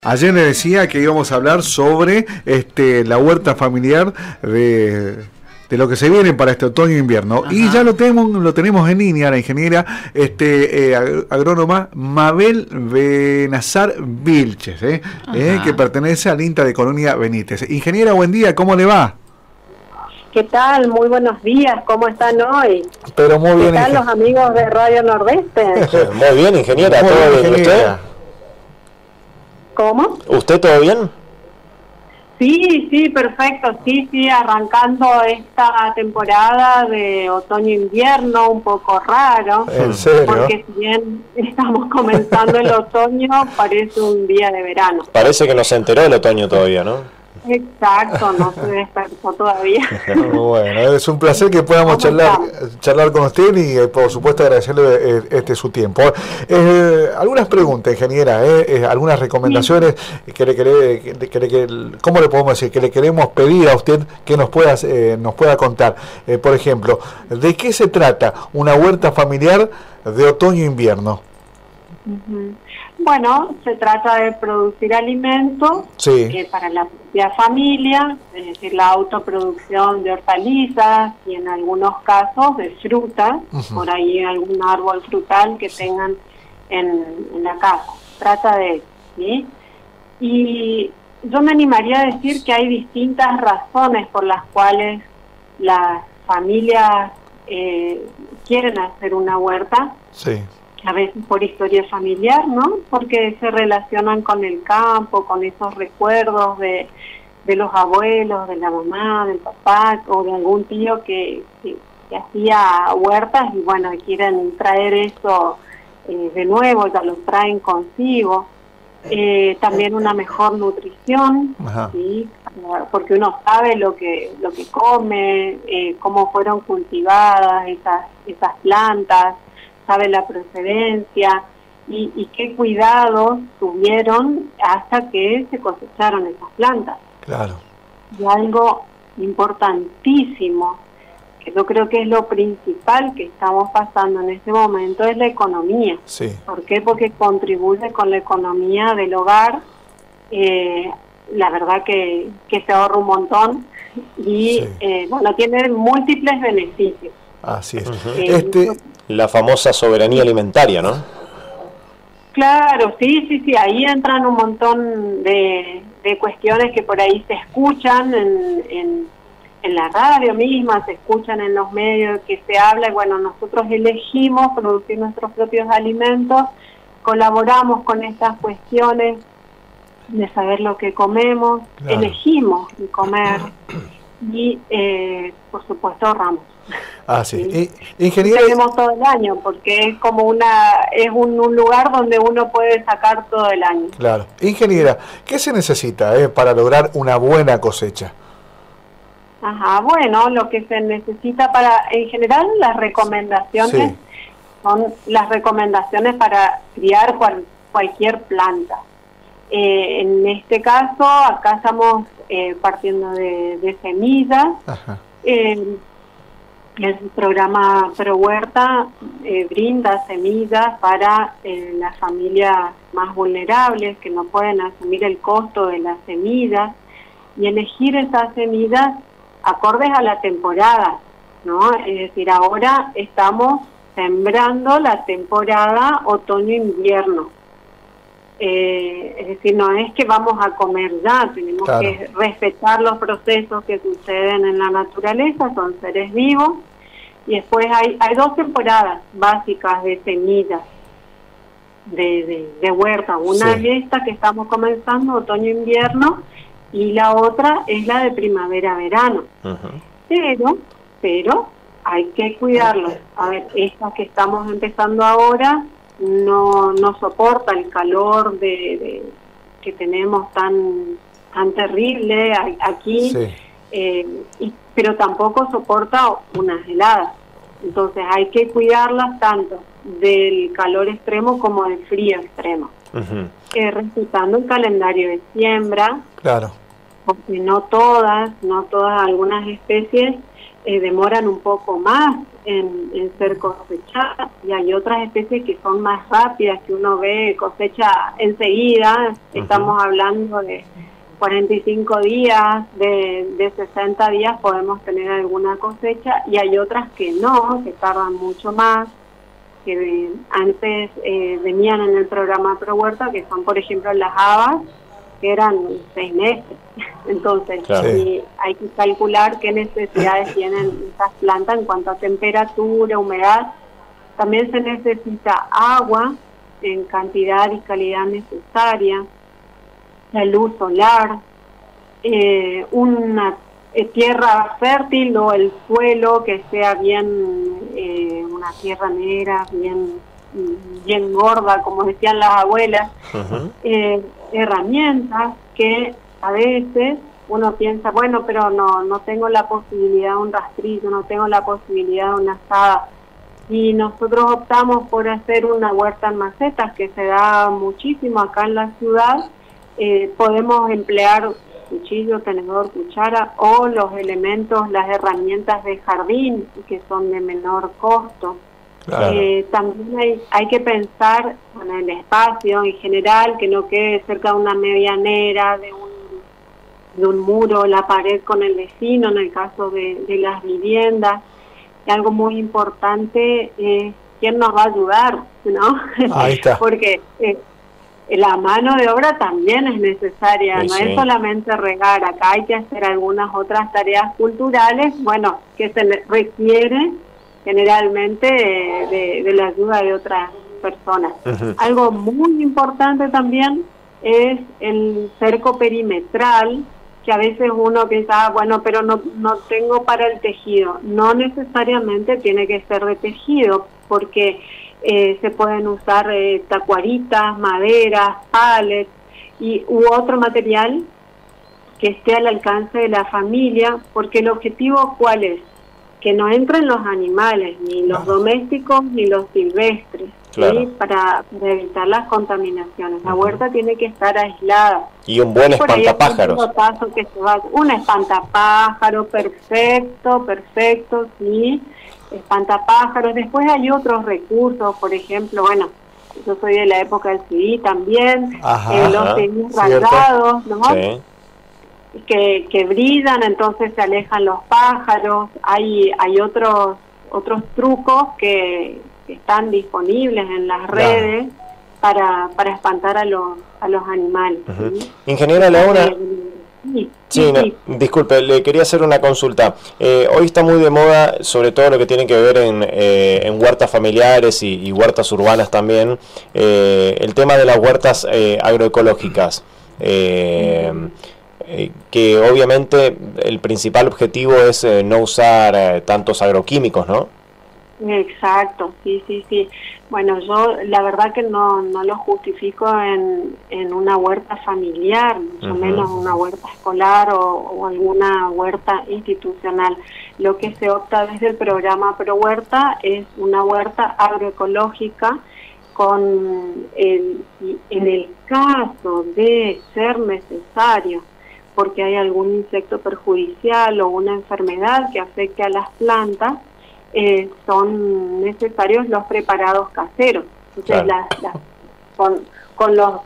Ayer le decía que íbamos a hablar sobre la huerta familiar de lo que se viene para este otoño e invierno. Ajá. Y ya lo tenemos en línea, la ingeniera agrónoma Mabel Benazar Vilches, que pertenece al INTA de Colonia Benítez. Ingeniera, buen día, ¿cómo le va? ¿Qué tal? Muy buenos días, ¿cómo están hoy? Pero muy bien. ¿Qué tal los amigos de Radio Nordeste? Muy bien, ingeniera, ¿todo bien? ¿Usted? ¿Cómo? ¿Usted todo bien? Sí, perfecto, sí, arrancando esta temporada de otoño-invierno un poco raro. ¿En serio? Porque si bien estamos comenzando el otoño, parece un día de verano. Parece que no se enteró del otoño todavía, ¿no? Exacto, no se despertó todavía. Bueno, es un placer que podamos charlar con usted y por supuesto agradecerle su tiempo. Algunas preguntas, ingeniera, algunas recomendaciones ¿cómo le podemos decir? Que le queremos pedir a usted que nos pueda contar. Por ejemplo, ¿de qué se trata una huerta familiar de otoño-invierno? Bueno, se trata de producir alimentos para la propia familia, es decir, la autoproducción de hortalizas y en algunos casos de frutas, por ahí algún árbol frutal que tengan en la casa. Trata de eso, ¿sí? Y yo me animaría a decir que hay distintas razones por las cuales las familias quieren hacer una huerta. Sí. A veces por historia familiar, ¿no? Porque se relacionan con el campo, con esos recuerdos de los abuelos, de la mamá, del papá o de algún tío que hacía huertas y bueno, quieren traer eso de nuevo, ya lo traen consigo. También una mejor nutrición, ¿sí? Porque uno sabe lo que come, cómo fueron cultivadas esas plantas, sabe la procedencia y qué cuidados tuvieron hasta que se cosecharon esas plantas. Claro. Y algo importantísimo, que yo creo que es lo principal que estamos pasando en este momento, es la economía. Sí. ¿Por qué? Porque contribuye con la economía del hogar. La verdad que se ahorra un montón y bueno, tiene múltiples beneficios. Así es. La famosa soberanía alimentaria, ¿no? Claro, sí, ahí entran un montón de cuestiones que por ahí se escuchan en la radio misma, se escuchan en los medios que se habla, y bueno, nosotros elegimos producir nuestros propios alimentos, colaboramos con estas cuestiones de saber lo que comemos, elegimos comer y por supuesto ahorramos. Sí. Ingeniera, tenemos todo el año porque es como un lugar donde uno puede sacar todo el año. Claro. Ingeniera, ¿qué se necesita para lograr una buena cosecha? Bueno, lo que se necesita en general las recomendaciones son las recomendaciones para criar cualquier planta. En este caso, acá estamos partiendo de semillas. El programa Pro Huerta brinda semillas para las familias más vulnerables que no pueden asumir el costo de las semillas y elegir esas semillas acordes a la temporada, ¿no? Es decir, ahora estamos sembrando la temporada otoño-invierno. Es decir, no es que vamos a comer ya, tenemos que respetar los procesos que suceden en la naturaleza, son seres vivos, y después hay dos temporadas básicas de semillas de huerta, una es esta que estamos comenzando, otoño-invierno, y la otra es la de primavera-verano. Pero hay que cuidarlos. A ver, esta que estamos empezando ahora no soporta el calor que tenemos tan terrible aquí, pero tampoco soporta unas heladas. Entonces hay que cuidarlas tanto del calor extremo como del frío extremo, respetando el calendario de siembra, porque no todas algunas especies demoran un poco más en ser cosechadas, y hay otras especies que son más rápidas, que uno ve cosecha enseguida. Estamos hablando de 45 días, de 60 días podemos tener alguna cosecha, y hay otras que no, que tardan mucho más, que antes venían en el programa Pro Huerta, que son, por ejemplo, las habas, que eran 6 meses. Entonces, claro, hay que calcular qué necesidades tienen estas plantas en cuanto a temperatura, humedad. También se necesita agua en cantidad y calidad necesaria, la luz solar, una tierra fértil, o el suelo que sea bien, una tierra negra, bien gorda, como decían las abuelas. Herramientas que a veces uno piensa, bueno, pero no tengo la posibilidad de un rastrillo, no tengo la posibilidad de una azada. Y nosotros optamos por hacer una huerta en macetas, que se da muchísimo acá en la ciudad. Podemos emplear cuchillo, tenedor, cuchara, o los elementos, las herramientas de jardín, que son de menor costo. claro. También hay que pensar en el espacio en general, que no quede cerca de una medianera, de un muro, la pared con el vecino, en el caso de las viviendas. Y algo muy importante es quién nos va a ayudar, ¿no? Ahí está. Porque la mano de obra también es necesaria, Sí, no sí. es solamente regar, acá hay que hacer algunas otras tareas culturales, bueno, que se requiere generalmente de la ayuda de otras personas. Algo muy importante también es el cerco perimetral, que a veces uno piensa, bueno, pero no tengo para el tejido. No necesariamente tiene que ser de tejido, porque se pueden usar tacuaritas, maderas, pallets u otro material que esté al alcance de la familia, porque el objetivo, ¿cuál es? Que no entren los animales, ni los domésticos ni los silvestres, claro, ¿sí? Para evitar las contaminaciones. La huerta tiene que estar aislada. Y un buen Por ahí espantapájaros. un espantapájaro, perfecto, sí, espantapájaros. Después hay otros recursos, por ejemplo, bueno, yo soy de la época del CD también, los CD rasgados, ¿no? Sí. Que brillan, entonces se alejan los pájaros. Hay otros trucos que están disponibles en las redes para espantar a los animales. ¿Sí? Ingeniera Leona, sí. Disculpe, le quería hacer una consulta. Hoy está muy de moda, sobre todo lo que tiene que ver en huertas familiares y huertas urbanas también, el tema de las huertas agroecológicas. Que obviamente el principal objetivo es no usar tantos agroquímicos, ¿no? Exacto, sí. Bueno, yo la verdad que no lo justifico en una huerta familiar, mucho menos una huerta escolar o alguna huerta institucional. Lo que se opta desde el programa Pro Huerta es una huerta agroecológica en el caso de ser necesario, porque hay algún insecto perjudicial o una enfermedad que afecte a las plantas, son necesarios los preparados caseros. Entonces, claro,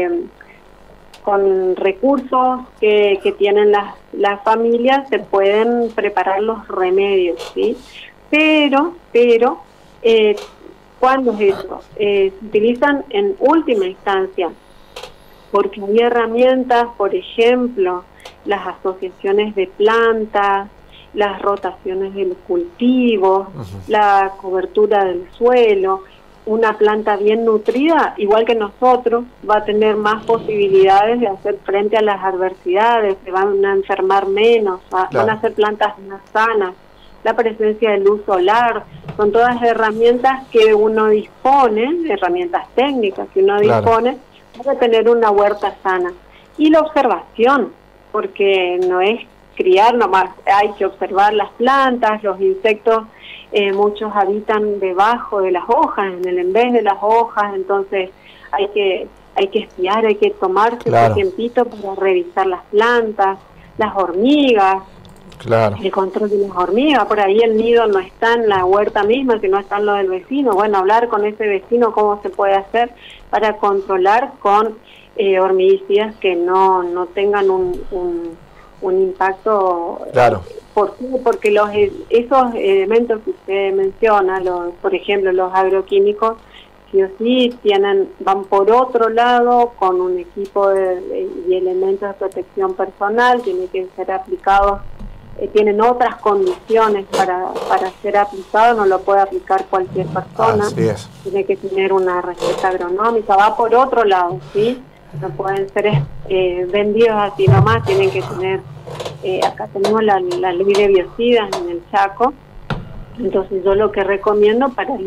con recursos que tienen las familias se pueden preparar los remedios, ¿sí? Pero ¿cuándo es eso? Se utilizan en última instancia, porque hay herramientas, por ejemplo, las asociaciones de plantas, las rotaciones del cultivo, la cobertura del suelo. Una planta bien nutrida, igual que nosotros, va a tener más posibilidades de hacer frente a las adversidades, se van a enfermar menos, van a ser plantas más sanas. La presencia de luz solar, son todas herramientas que uno dispone, herramientas técnicas que uno dispone para tener una huerta sana. Y la observación, porque no es criar nomás, hay que observar las plantas, los insectos, muchos habitan debajo de las hojas, en vez de las hojas, entonces hay que espiar, hay que tomarse ese tiempito para revisar las plantas, las hormigas. Claro. El control de las hormigas, por ahí el nido no está en la huerta misma, sino está en lo del vecino. Bueno, hablar con ese vecino cómo se puede hacer para controlar con hormiguicidas que no tengan un impacto. Claro. ¿Por qué? Porque esos elementos que usted menciona, por ejemplo, los agroquímicos, sí o sí van por otro lado con un equipo y elementos de protección personal, tienen que ser aplicados, tienen otras condiciones para ser aplicados, no lo puede aplicar cualquier persona. Así es. Tiene que tener una receta agronómica, va por otro lado, ¿sí? No pueden ser vendidos así nomás, tienen que tener, acá tenemos la ley de biocidas en el Chaco, entonces yo lo que recomiendo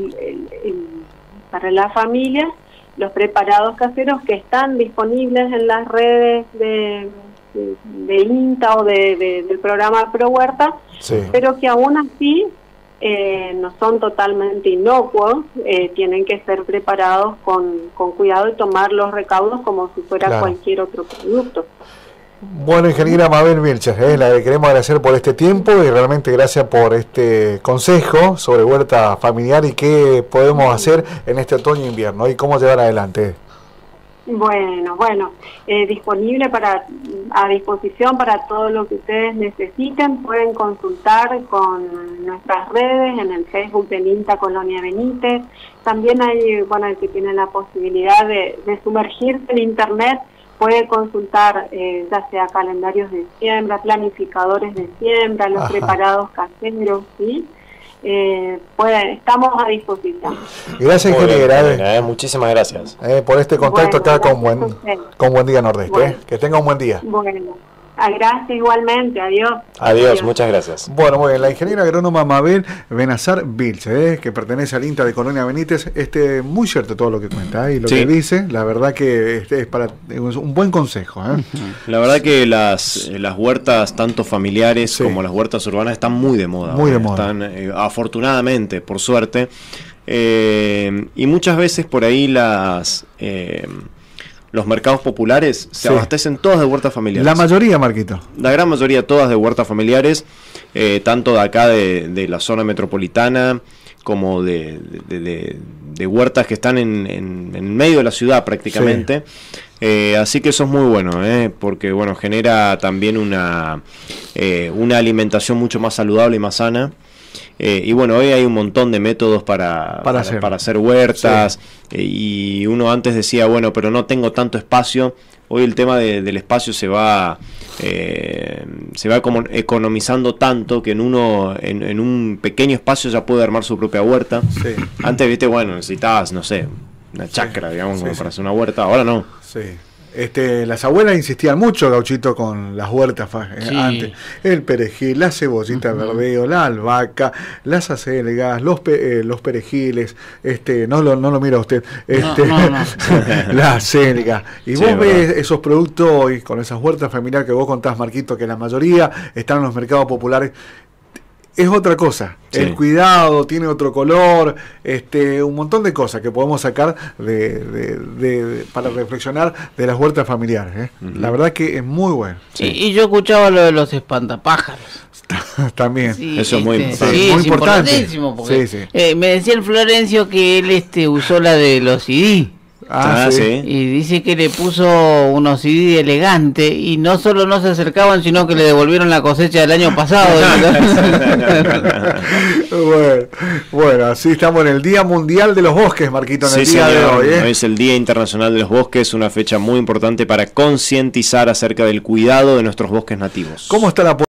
para la familia, los preparados caseros que están disponibles en las redes de INTA o del programa Pro Huerta, sí, pero que aún así no son totalmente inocuos, tienen que ser preparados con cuidado y tomar los recaudos como si fuera claro, cualquier otro producto. Bueno, ingeniera Mabel Vilches, la que queremos agradecer por este tiempo y realmente gracias por este consejo sobre huerta familiar y qué podemos hacer en este otoño e invierno y cómo llevar adelante. Bueno, disponible a disposición para todo lo que ustedes necesiten. Pueden consultar con nuestras redes en el Facebook del INTA Colonia Benítez. También hay, bueno, el que tiene la posibilidad de sumergirse en Internet, puede consultar ya sea calendarios de siembra, planificadores de siembra, los preparados caseros, ¿sí? Estamos a disposición. Gracias, ingeniera. Muchísimas gracias por este contacto acá con Buen Día Nordeste. Bueno. Que tenga un buen día. Bueno, gracias igualmente. Adiós. Adiós, muchas gracias. Bueno, muy bien, la ingeniera agrónoma Mabel Benazar Vilches, que pertenece al INTA de Colonia Benítez, muy cierto todo lo que cuenta y lo que dice, la verdad que es un buen consejo. La verdad que las huertas, tanto familiares como las huertas urbanas, están muy de moda. Muy de moda. Están, afortunadamente, por suerte, y muchas veces por ahí los mercados populares se abastecen todos de huertas familiares. La mayoría, Marquito. La gran mayoría, todas de huertas familiares, tanto de acá de la zona metropolitana como de huertas que están en medio de la ciudad prácticamente. Así que eso es muy bueno, porque bueno, genera también una alimentación mucho más saludable y más sana. Y bueno, hoy hay un montón de métodos para hacer huertas, y uno antes decía, bueno, pero no tengo tanto espacio. Hoy el tema del espacio se va como economizando tanto que en un pequeño espacio ya puede armar su propia huerta. Antes, viste, bueno, necesitabas, no sé, una chacra, digamos, como para hacer una huerta. Ahora no. Las abuelas insistían mucho, Gauchito, con las huertas antes. El perejil, la cebollita de verdeo, la albahaca, las acelgas, los perejiles, no lo mira usted, la acelga. Y vos ves esos productos hoy, con esas huertas familiares que vos contás, Marquito, que la mayoría están en los mercados populares. Es otra cosa, el cuidado tiene otro color, un montón de cosas que podemos sacar para reflexionar de las huertas familiares. La verdad que es muy bueno. Y yo escuchaba lo de los espantapájaros. También. Eso es muy importante. Sí, muy importantísimo. Porque, me decía el Florencio que él usó la de los CD. Y dice que le puso unos CD elegantes y no solo no se acercaban, sino que le devolvieron la cosecha del año pasado. Bueno, así estamos en el Día Mundial de los Bosques, Marquito, en el día de hoy. Hoy es el Día Internacional de los Bosques, una fecha muy importante para concientizar acerca del cuidado de nuestros bosques nativos. ¿Cómo está la